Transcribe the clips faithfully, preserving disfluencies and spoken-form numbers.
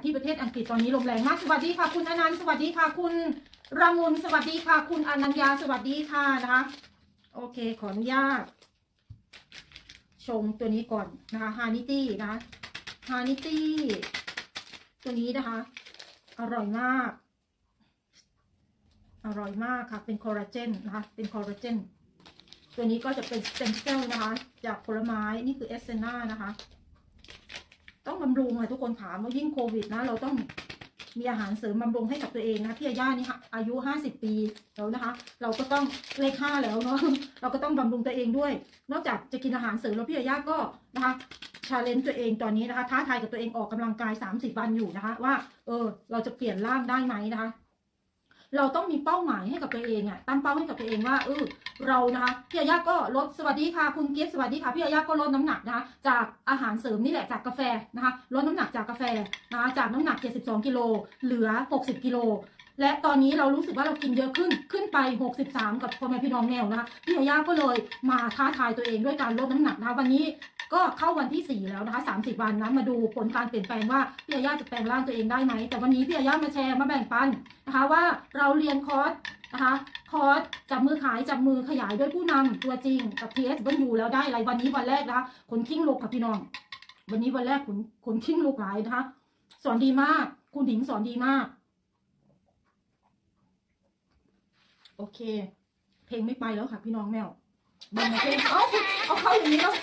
ที่ประเทศอังกฤษตอนนี้ลมแรงมากสวัสดีค่ะคุณอนันต์สวัสดีค่ะคุณรามุนสวัสดีค่ะคุณอนัญญาสวัสดีค่ะนะคะโอเคขออนุญาตชมตัวนี้ก่อนนะคะฮานิตี้นะคะฮานิตี้ตัวนี้นะคะอร่อยมากอร่อยมากค่ะเป็นคอลลาเจนนะคะเป็นคอลลาเจนตัวนี้ก็จะเป็นสเต็มเซลล์นะคะจากผลไม้นี่คือเอสเซน่านะคะต้องบำรุงค่ะทุกคนถามว่ายิ่งโควิดนะเราต้องมีอาหารเสริมบำรุงให้กับตัวเองนะพี่อาย่านี่ค่ะอายุห้าสิบปีแล้วนะคะเราก็ต้องเลขห้าแล้วเนาะเราก็ต้องบำรุงตัวเองด้วยนอกจากจะกินอาหารเสริมแล้วพี่อาย่าก็นะคะชาเลนจ์ตัวเองตอนนี้นะคะท้าทายกับตัวเองออกกำลังกายสามสิบวันอยู่นะคะว่าเออเราจะเปลี่ยนร่างได้ไหมนะคะเราต้องมีเป้าหมายให้กับตัวเองอ่ะตั้งเป้าให้กับตัวเองว่าเออเรานะคะพี่อาย่าก็ลดสวัสดีค่ะคุณกิฟต์สวัสดีค่ะพี่อาย่าก็ลดน้ำหนักนะคะจากอาหารเสริมนี่แหละจากกาแฟนะคะลดน้ำหนักจากกาแฟนะคะจากน้ำหนักเจ็ดสิบสองกิโลเหลือหกสิบกิโลและตอนนี้เรารู้สึกว่าเรากินเยอะขึ้นขึ้นไปหกสิบสามกับพ่อแม่พี่น้องแนวนะคะพี่อาย่าก็เลยมาท้าทายตัวเองด้วยการลดน้ำหนักนะคะวันนี้ก็เข้าวันที่สี่แล้วนะคะสามสิบวันนะมาดูผลการเปลี่ยนแปลงว่าพี่อาย่าจะแปลงร่างตัวเองได้ไหมแต่วันนี้พี่อาย่ามาแชร์มาแบ่งปันนะคะว่าเราเรียนคอร์สนะคะคอร์สจับมือขายจับมือขยายด้วยผู้นำตัวจริงกับ ที เอส บันยูแล้วได้อะไรวันนี้วันแรกนะคะขนขิ้งลูกค่ะพี่น้องวันนี้วันแรกขนขนขิ้งลูกหลายนะคะสอนดีมากคุณหญิงสอนดีมากโอเคเพลงไม่ไปแล้วค่ะพี่น้องแมวบางเพลงเอาเอาเข้าอย่างนี้แล้ว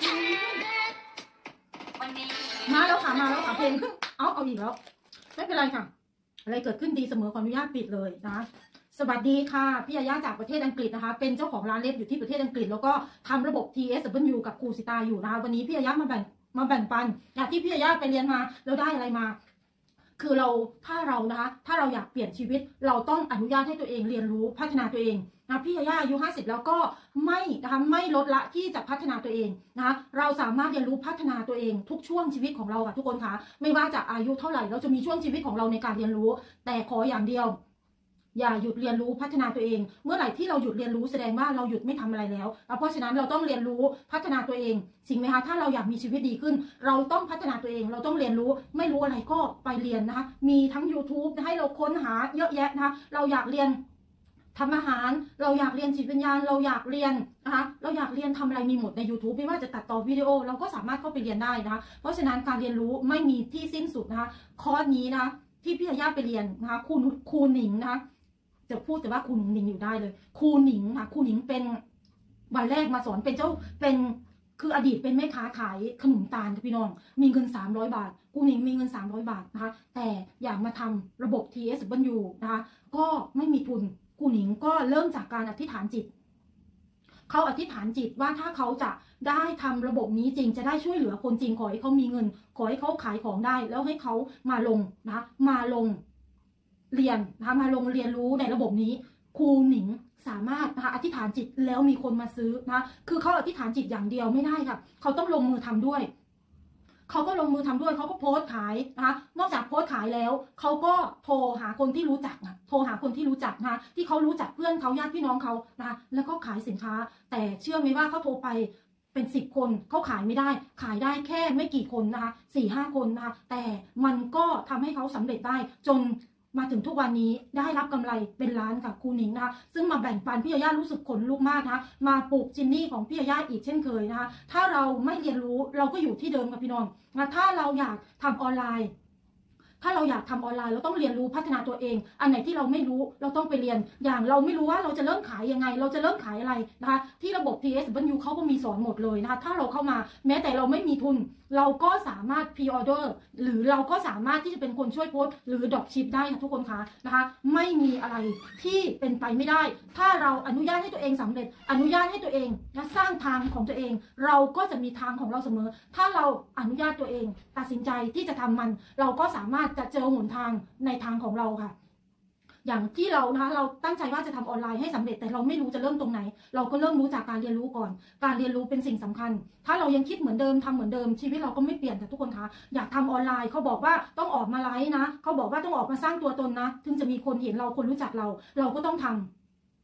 มาแล้วค่ะมาแล้วค่ะเพลงเอาเอาอีกแล้วไม่เป็นไรค่ะอะไรเกิดขึ้นดีเสมอขออนุญาตปิดเลยนะสวัสดีค่ะพี่อาย่าจากประเทศอังกฤษนะคะเป็นเจ้าของร้านเล็บอยู่ที่ประเทศอังกฤษแล้วก็ทำระบบ ที เอส ดับเบิลยู กับครูสิตาอยู่นะคะวันนี้พี่อาย่ามาแบ่งมาแบ่งปันจากที่พี่อาย่าไปเรียนมาแล้วได้อะไรมาคือเราถ้าเรานะคะถ้าเราอยากเปลี่ยนชีวิตเราต้องอนุญาตให้ตัวเองเรียนรู้พัฒนาตัวเองนะพี่อาย่าอายุห้าสิบแล้วก็ไม่นะคะไม่ลดละที่จะพัฒนาตัวเองนะคะเราสามารถเรียนรู้พัฒนาตัวเองทุกช่วงชีวิตของเราค่ะทุกคนคะไม่ว่าจะอายุเท่าไหร่เราจะมีช่วงชีวิตของเราในการเรียนรู้แต่ขออย่างเดียวอย่าหยุดเรียนรู้พัฒนาตัวเองเมื่อไหร่ที่เราหยุดเรียนรู้แสดงว่าเราหยุดไม่ทำอะไรแล้วเพราะฉะนั้นเราต้องเรียนรู้พัฒนาตัวเองสิ่งไหมคะถ้าเราอยากมีชีวิตดีขึ้นเราต้องพัฒนาตัวเองเราต้องเรียนรู้ไม่รู้อะไรก็ไปเรียนนะคะมีทั้ง ยูทูบ ให้เราค้นหาเยอะแยะนะคะเราอยากเรียนทำอาหารเราอยากเรียนจิตวิญญาณเราอยากเรียนนะคะเราอยากเรียนทำอะไรมีหมดใน ยูทูบ ไม่ว่าจะตัดต่อวิดีโอเราก็สามารถเข้าไปเรียนได้นะคะเพราะฉะนั้นการเรียนรู้ไม่มีที่สิ้นสุดนะคะคอร์สนี้นะที่พี่อาย่าไปเรียนนะคะครูครูหนิงนะคะจะพูดแต่ว่าครูหนิงอยู่ได้เลยครูหนิงค่ะครูหนิงเป็นวันแรกมาสอนเป็นเจ้าเป็นคืออดีตเป็นแม่ค้าขายขนมตาลค่ะพี่น้องมีเงินสามร้อยบาทครูหนิงมีเงินสามร้อยบาทนะคะแต่อยากมาทำระบบ ที เอส ดับเบิลยู นะคะก็ไม่มีทุนครูหนิงก็เริ่มจากการอธิษฐานจิตเขาอธิษฐานจิตว่าถ้าเขาจะได้ทำระบบนี้จริงจะได้ช่วยเหลือคนจริงขอให้เขามีเงินขอให้เขาขายของได้แล้วให้เขามาลงนะมาลงเรียนนะคะมาลงเรียนรู้ในระบบนี้ครูหนิงสามารถนะคะอธิษฐานจิตแล้วมีคนมาซื้อนะคือเขาอธิษฐานจิตอย่างเดียวไม่ได้ค่ะเขาต้องลงมือทำด้วยเขาก็ลงมือทำด้วยเขาก็โพสต์ขายนะคะนอกจากโพสต์ขายแล้วเขาก็โทรหาคนที่รู้จักนะโทรหาคนที่รู้จักนะคะที่เขารู้จักเพื่อนเขาญาติพี่น้องเขานะคะแล้วก็ขายสินค้าแต่เชื่อไหมว่าเขาโทรไปเป็นสิบคนเขาขายไม่ได้ขายได้แค่ไม่กี่คนนะคะสี่ห้าคนนะคะแต่มันก็ทำให้เขาสำเร็จได้จนมาถึงทุกวันนี้ได้รับกำไรเป็นล้านค่ะครูหนิงนะคะซึ่งมาแบ่งปันพี่อาย่ารู้สึกขนลุกมากนะคะมาปลูกจินนี่ของพี่อาย่าอีกเช่นเคยนะคะถ้าเราไม่เรียนรู้เราก็อยู่ที่เดิมค่ะพี่น้องนะถ้าเราอยากทำออนไลน์ถ้าเราอยากทำออนไลน์เราต้องเรียนรู้พัฒนาตัวเองอันไหนที่เราไม่รู้เราต้องไปเรียนอย่างเราไม่รู้ว่าเราจะเริ่มขายยังไงเราจะเริ่มขายอะไรนะคะที่ระบบ ที เอส ดับเบิลยู เขาก็มีสอนหมดเลยนะคะถ้าเราเข้ามาแม้แต่เราไม่มีทุนเราก็สามารถพรีออเดอร์หรือเราก็สามารถที่จะเป็นคนช่วยโพสต์หรือดรอปชิปได้ค่ะทุกคนคะนะคะไม่มีอะไรที่เป็นไปไม่ได้ถ้าเราอนุญาตให้ตัวเองสำเร็จอนุญาตให้ตัวเองนะสร้างทางของตัวเองเราก็จะมีทางของเราเสมอถ้าเราอนุญาตตัวเองตัดสินใจที่จะทำมันเราก็สามารถจะเจอหนทางในทางของเราค่ะอย่างที่เรานะคะเราตั้งใจว่าจะทำออนไลน์ให้สำเร็จแต่เราไม่รู้จะเริ่มตรงไหนเราก็เริ่มรู้จากการเรียนรู้ก่อนการเรียนรู้เป็นสิ่งสำคัญถ้าเรายังคิดเหมือนเดิมทำเหมือนเดิมชีวิตเราก็ไม่เปลี่ยนแต่ทุกคนคะอยากทำออนไลน์เขาบอกว่าต้องออกมาไลฟ์นะเขาบอกว่าต้องออกมาสร้างตัวตนนะถึงจะมีคนเห็นเราคนรู้จักเราเราก็ต้องทำ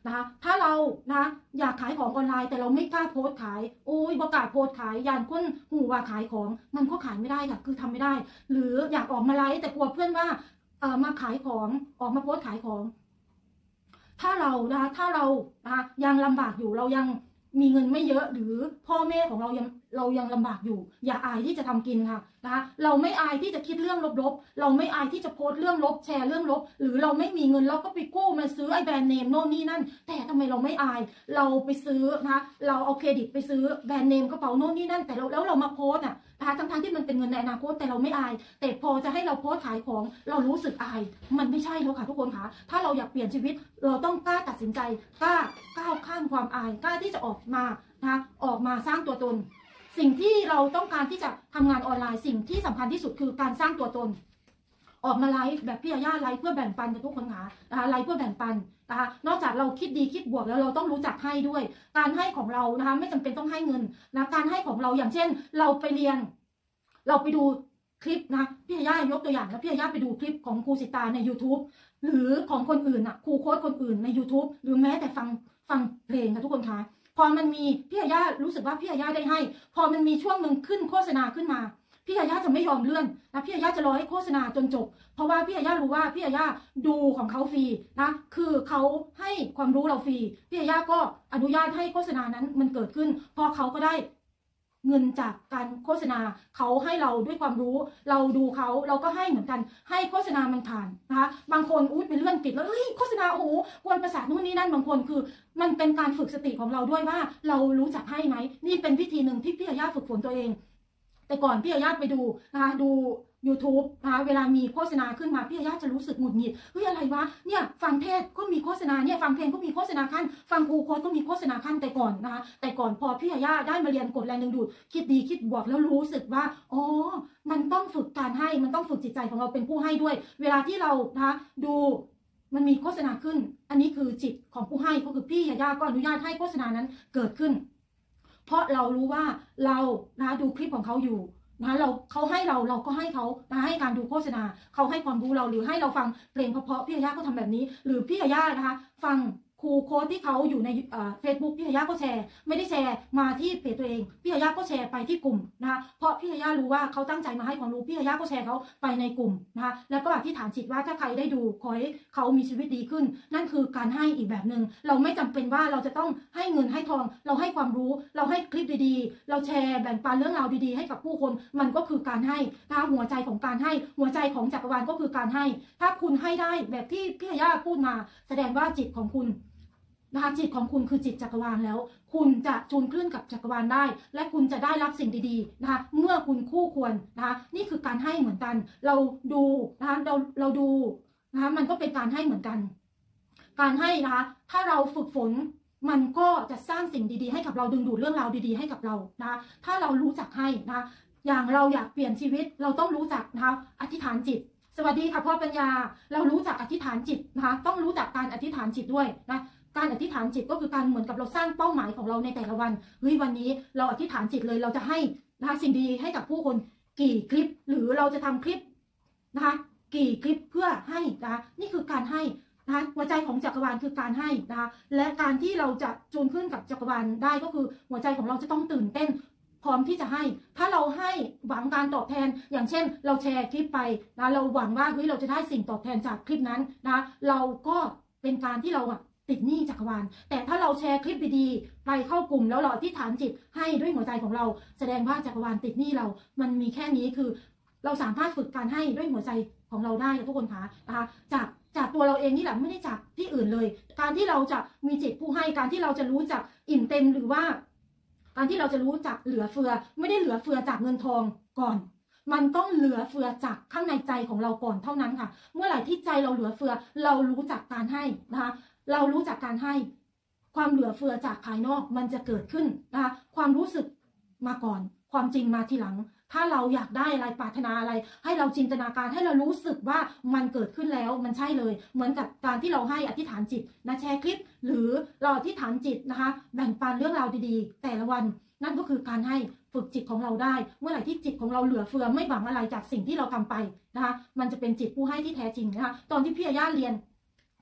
นะคะถ้าเรานะอยากขายของออนไลน์แต่เราไม่กล้าโพสต์ขายโอ้ยประกาศโพสต์ขายยานค้นหูว่าขายของมันก็ขายไม่ได้ค่ะคือทำไม่ได้หรืออยากออกมาไลฟ์แต่กลัวเพื่อนว่าเออมาขายของออกมาโพสต์ขายของถ้าเรานะคะถ้าเรานะคะยังลำบากอยู่เรายังมีเงินไม่เยอะหรือพ่อแม่ของเรายังเรายังลำบากอยู่อย่าอายที่จะทำกินค่ะนะคะเราไม่อายที่จะคิดเรื่องลบๆเราไม่อายที่จะโพสต์เรื่องลบแชร์เรื่องลบหรือเราไม่มีเงินเราก็ไปกู้มาซื้อไอ้แบรนด์เนมโน่นนี่นั่นแต่ทำไมเราไม่อายเราไปซื้อนะคะเราเอาเครดิตไปซื้อแบรนด์เนมกระเป๋าโน่นนี่นั่นแต่เราแล้วเรามาโพสต์อ่ะนะคะทั้งๆที่มันเป็นเงินในอนาคตแต่เราไม่อายแต่พอจะให้เราโพสต์ขายของเรารู้สึกอายมันไม่ใช่แล้วค่ะทุกคนค่ะถ้าเราอยากเปลี่ยนชีวิตเราต้องกล้าตัดสินใจกล้าก้าวข้ามความอายกล้าที่จะออกมานะคะออกมาสร้างตัวตนสิ่งที่เราต้องการที่จะทำงานออนไลน์สิ่งที่สำคัญที่สุดคือการสร้างตัวตนออกมาไลฟ์แบบพี่ยาย่าไลฟ์เพื่อแบ่งปันกับทุกคนค่ะนะคะไลฟ์เพื่อแบ่งปันนะคะนอกจากเราคิดดีคิดบวกแล้วเราต้องรู้จักให้ด้วยการให้ของเรานะคะไม่จำเป็นต้องให้เงินนะการให้ของเราอย่างเช่นเราไปเรียนเราไปดูคลิปนะพี่ยาย่ายกตัวอย่างนะพี่ยาย่าไปดูคลิปของครูสิตาใน YouTube หรือของคนอื่นอ่ะครูโค้ชคนอื่นใน YouTube หรือแม้แต่ฟังฟังเพลงค่ะทุกคนคะพอมันมีพี่ยาย่ารู้สึกว่าพี่ยาย่าได้ให้พอมันมีช่วงหนึ่งขึ้นโฆษณาขึ้นมาพี่ยาย่าจะไม่ยอมเลื่อนนะพี่ยาย่าจะรอให้โฆษณาจนจบเพราะว่าพี่ยาย่ารู้ว่าพี่ยาย่าดูของเขาฟรีนะคือเขาให้ความรู้เราฟรีพี่ยาย่าก็อนุญาตให้โฆษณานั้นมันเกิดขึ้นพอเขาก็ได้เงินจากการโฆษณาเขาให้เราด้วยความรู้เราดูเขาเราก็ให้เหมือนกันให้โฆษณามันผ่านนะคะบางคนอุ้ยไปเลื่อนปิดแล้วเฮ้ยโฆษณาโอ้โหกวนประสาทนู่นนี่นั่นบางคนคือมันเป็นการฝึกสติของเราด้วยว่าเรารู้จักให้ไหมนี่เป็นวิธีหนึ่งที่พี่ยาย่าฝึกฝนตัวเองแต่ก่อนพี่ยาย่าไปดูนะคะดู YouTube นะคะเวลามีโฆษณาขึ้นมาพี่ยาย่าจะรู้สึกหงุดหงิดเฮ้ยอะไรวะเนี่ยฟังเทศก็มีโฆษณาเนี่ยฟังเพลงก็มีโฆษณาขั้นฟังครูโค้ชก็มีโฆษณาขั้นแต่ก่อนนะคะแต่ก่อนพอพี่ยาย่าได้มาเรียนกฎแรงดึงดูดคิดดีคิดบวกแล้วรู้สึกว่าอ๋อมันต้องฝึกการให้มันต้องฝึกจิตใจของเราเป็นผู้ให้ด้วยเวลาที่เรานะคะดูมันมีโฆษณาขึ้นอันนี้คือจิตของผู้ให้ก็คือพี่ยาย่าก็อนุญาตให้โฆษณานั้นเกิดขึ้นเพราะเรารู้ว่าเรานะดูคลิปของเขาอยู่นะเราเขาให้เราเราก็ให้เขานะให้การดูโฆษณาเขาให้ความรู้เราหรือให้เราฟังเพลงเพราะๆพี่ยาย่าก็ทำแบบนี้หรือพี่ยาย่านะคะฟังครูโค้ชที่เขาอยู่ในเฟซบุ๊กพี่ยาย่าก็แชร์ไม่ได้แชร์มาที่เพจตัวเองพี่ยาย่าก็แชร์ไปที่กลุ่มนะคะเพราะพี่ยาย่ารู้ว่าเขาตั้งใจมาให้ความรู้พี่ยาย่าก็แชร์เขาไปในกลุ่มนะคะแล้วก็อธิษฐานจิตว่าถ้าใครได้ดูขอให้เขามีชีวิตดีขึ้นนั่นคือการให้อีกแบบหนึ่งเราไม่จำเป็นว่าเราจะต้องให้เงินให้ทองเราให้ความรู้เราให้คลิปดีๆเราแชร์แบ่งปันเรื่องราวดีๆให้กับผู้คนมันก็คือการให้นะคะหัวใจของการให้หัวใจของจักรวาลก็คือการให้ถ้าคุณให้ได้แบบที่พี่ยาย่าพูดมาแสดงว่าจิตของคุณนะคะจิตของคุณคือจิตจักรวาลแล้วคุณจะจูนคลื่นกับจักรวาลได้และคุณจะได้รับสิ่งดีๆนะคะเมื่อคุณคู่ควรนะคะนี่คือการให้เหมือนกันเราดูนะคะเราเราดูนะคะมันก็เป็นการให้เหมือนกันการให้นะคะถ้าเราฝึกฝนมันก็จะสร้างสิ่งดีๆให้กับเราดึงดูดเรื่องราวดีๆให้กับเรานะคะถ้าเรารู้จักให้นะคะอย่างเราอยากเปลี่ยนชีวิตเราต้องรู้จักนะคะอธิษฐานจิตสวัสดีค่ะพ่อปัญญาเรารู้จักอธิษฐานจิตนะคะต้องรู้จักการอธิษฐานจิตด้วยนะการอธิษฐานจิตก็คือการเหมือนกับเราสร้างเป้าหมายของเราในแต่ละวันเฮ้ยวันนี้เราอธิษฐานจิตเลยเราจะให้นะคะสิ่งดีให้กับผู้คนกี่คลิปหรือเราจะทำคลิปนะคะกี่คลิปเพื่อให้นะคะนี่คือการให้นะคะหัวใจของจักรวาลคือการให้นะคะและการที่เราจะจูนขึ้นกับจักรวาลได้ก็คือหัวใจของเราจะต้องตื่นเต้นพร้อมที่จะให้ถ้าเราให้หวังการตอบแทนอย่างเช่นเราแชร์คลิปไปนะเราหวังว่าเฮ้ยเราจะได้สิ่งตอบแทนจากคลิปนั้นนะเราก็เป็นการที่เราอะติดหนี้จักรวาลแต่ถ้าเราแชร์คลิปดีๆไปเข้ากลุ่มแล้วเราอธิษฐานจิตให้ด้วยหัวใจของเราแสดงว่าจักรวาลติดหนี้เรามันมีแค่นี้คือเราสามารถฝึกการให้ด้วยหัวใจของเราได้ทุกคนคะนะคะจากจากตัวเราเองนี่แหละไม่ได้จากที่อื่นเลยการที่เราจะมีจิตผู้ให้การที่เราจะรู้จักอิ่มเต็มหรือว่าการที่เราจะรู้จักเหลือเฟือไม่ได้เหลือเฟือจากเงินทองก่อนมันต้องเหลือเฟือจากข้างในใจของเราก่อนเท่านั้นค่ะเมื่อไหร่ที่ใจเราเหลือเฟือเรารู้จักการให้นะคะเรารู้จักการให้ความเหลือเฟือจากภายนอกมันจะเกิดขึ้นนะคะความรู้สึกมาก่อนความจริงมาทีหลังถ้าเราอยากได้อะไรปรารถนาอะไรให้เราจินตนาการให้เรารู้สึกว่ามันเกิดขึ้นแล้วมันใช่เลยเหมือนกับการที่เราให้อธิษฐานจิตนะแชร์คลิปหรือเราอธิษฐานจิตนะคะแบ่งปันเรื่องราวดีๆแต่ละวันนั่นก็คือการให้ฝึกจิตของเราได้เมื่อไหร่ที่จิตของเราเหลือเฟือไม่หวังอะไรจากสิ่งที่เราทำไปนะคะมันจะเป็นจิตผู้ให้ที่แท้จริงนะคะตอนที่พี่อาญาเรียน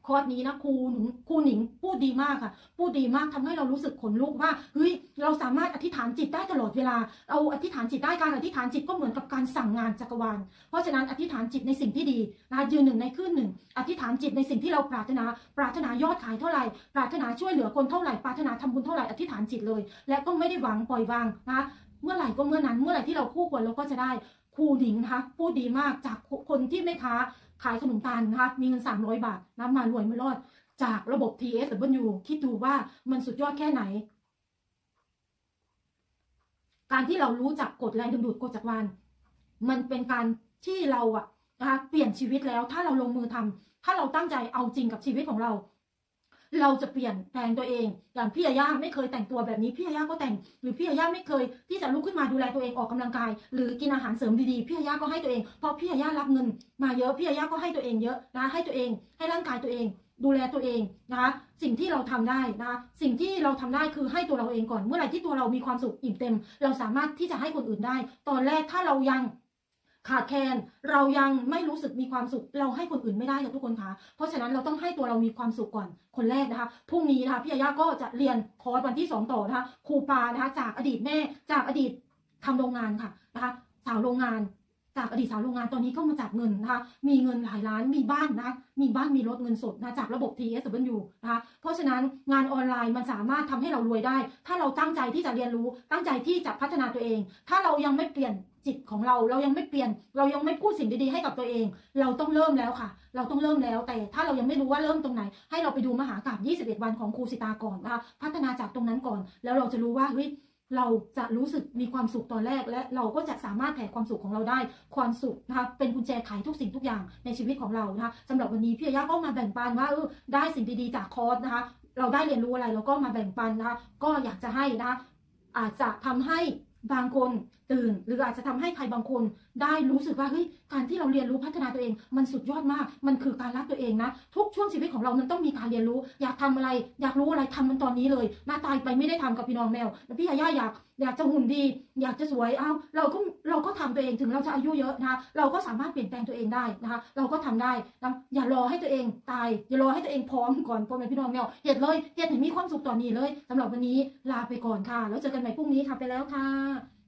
คอร์สนี้นะครูหนูครูหนิงพูดดีมากค่ะพูดดีมากทำให้เรารู้สึกขนลุกว่าเฮ้ยเราสามารถอธิษฐานจิตได้ตลอดเวลาเราอธิษฐานจิตได้การอธิษฐานจิตก็เหมือนกับการสั่งงานจักรวาลเพราะฉะนั้นอธิษฐานจิตในสิ่งที่ดีนะคะยืนหนึ่งในคลื่นหนึ่งอธิษฐานจิตในสิ่งที่เราปรารถนาปรารถนายอดขายเท่าไหร่ปรารถนาช่วยเหลือคนเท่าไหร่ปรารถนาทำบุญเท่าไหร่อธิษฐานจิตเลยและก็ไม่ได้หวังปล่อยวางนะคะเมื่อไหร่ก็เมื่อนั้นเมื่อไหร่ที่เราคู่ควรเราก็จะได้ครูหนิงนะคะพูดดีมากจากคนที่ไม่ค้าขายขนมตาลนะคะมีเงินสามร้อยบาทนะมารวยมารอดจากระบบ ที เอส ดับเบิลยู คิดดูว่ามันสุดยอดแค่ไหนการที่เรารู้จักกฎแรงดึงดูดกฎจักรวาลมันเป็นการที่เราอะนะคะเปลี่ยนชีวิตแล้วถ้าเราลงมือทำถ้าเราตั้งใจเอาจริงกับชีวิตของเราเราจะเปลี่ยนแปลงตัวเองอย่างพี่ยาย่าไม่เคยแต่งตัวแบบนี้พี่ยาย่าก็แต่งหรือพี่ยาย่าไม่เคยที่จะลุกขึ้นมาดูแลตัวเองออกกำลังกายหรือกินอาหารเสริมดีๆพี่ยาย่าก็ให้ตัวเองเพราะพี่ยาย่ารับเงินมาเยอะพี่ยาย่าก็ให้ตัวเองเยอะนะให้ตัวเองให้ร่างกายตัวเองดูแลตัวเองนะคะสิ่งที่เราทำได้นะคะสิ่งที่เราทำได้คือให้ตัวเราเองก่อนเมื่อไหร่ที่ตัวเรามีความสุขอิ่มเต็มเราสามารถที่จะให้คนอื่นได้ตอนแรกถ้าเรายังขาดแคลนเรายังไม่รู้สึกมีความสุขเราให้คนอื่นไม่ได้ค่ะทุกคนคะเพราะฉะนั้นเราต้องให้ตัวเรามีความสุขก่อนคนแรกนะคะพรุ่งนี้นะคะพี่ยาย่าก็จะเรียนคอร์สวันที่สองต่อนะคะครูปานะคะจากอดีตแม่จากอดีตทำโรงงานค่ะนะคะสาวโรงงานจากอดีตสาวโรงงานตอนนี้ก็มาจับเงินนะคะมีเงินหลายล้านมีบ้านนะมีบ้านมีรถเงินสดนะจากระบบ ที เอส ดับเบิลยู นะคะเพราะฉะนั้นงานออนไลน์มันสามารถทำให้เรารวยได้ถ้าเราตั้งใจที่จะเรียนรู้ตั้งใจที่จะพัฒนาตัวเองถ้าเรายังไม่เปลี่ยนจิตของเราเรายังไม่เปลี่ยนเรายังไม่พูดสิ่งดีๆให้กับตัวเองเราต้องเริ่มแล้วค่ะเราต้องเริ่มแล้วแต่ถ้าเรายังไม่รู้ว่าเริ่มตรงไหนให้เราไปดูมหากาพย์ยี่สิบเอ็ดวันของครูสิตาก่อนนะคะพัฒนาจากตรงนั้นก่อนแล้วเราจะรู้ว่าเฮ้ยเราจะรู้สึกมีความสุขตอนแรกและเราก็จะสามารถแผ่ความสุขของเราได้ความสุขนะคะเป็นกุญแจไขทุกสิ่งทุกอย่างในชีวิตของเรานะคะสำหรับวันนี้พี่ยาก็มาแบ่งปันว่าเออได้สิ่งดีๆจากคอร์สนะคะเราได้เรียนรู้อะไรเราก็มาแบ่งปันนะคะก็อยากจะให้นะคะอาจจะทำให้บางคนตื่นหรืออาจจะทำให้ใครบางคนได้รู้สึกว่าเฮ้ยการที่เราเรียนรู้พัฒนาตัวเองมันสุดยอดมากมันคือการรักตัวเองนะทุกช่วงชีวิตของเรามันต้องมีการเรียนรู้อยากทำอะไรอยากรู้อะไรทำมันตอนนี้เลยหน้าตายไปไม่ได้ทำกับพี่น้องแมวแล้วพี่ยาย่าอยากอยากจะหุ่นดีอยากจะสวยอ้าวเราก็เราก็ทำตัวเองถึงเราจะอายุเยอะนะคะเราก็สามารถเปลี่ยนแปลงตัวเองได้นะคะเราก็ทำได้นะอย่ารอให้ตัวเองตายอย่ารอให้ตัวเองพร้อมก่อนพ่อแม่พี่น้องแมวเหตุเลยเหตุให้มีความสุขตอนนี้เลยสำหรับวันนี้ลาไปก่อนค่ะแล้วเจอกันใหม่พรุ่งนี้ค่ะไปแล้วค่ะ